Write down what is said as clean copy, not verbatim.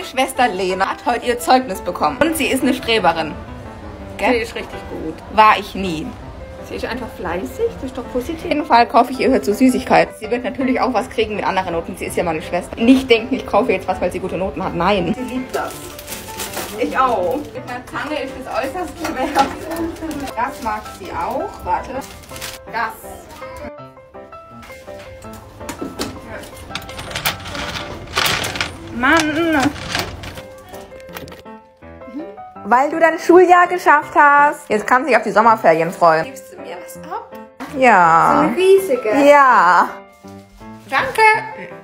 Schwester Lena hat heute ihr Zeugnis bekommen. Und sie ist eine Streberin. Gell? Sie ist richtig gut. War ich nie. Sie ist einfach fleißig, das ist doch positiv. Auf jeden Fall kaufe ich ihr heute so Süßigkeiten. Sie wird natürlich auch was kriegen mit anderen Noten. Sie ist ja meine Schwester. Nicht denken, ich kaufe jetzt was, weil sie gute Noten hat. Nein. Sie liebt das. Ich auch. Mit einer Zange ist es äußerst schwer. Das mag sie auch. Warte. Das. Mann. Weil du dein Schuljahr geschafft hast. Jetzt kann sie sich auf die Sommerferien freuen. Gibst du mir was ab? Ja. So eine riesige. Ja. Danke.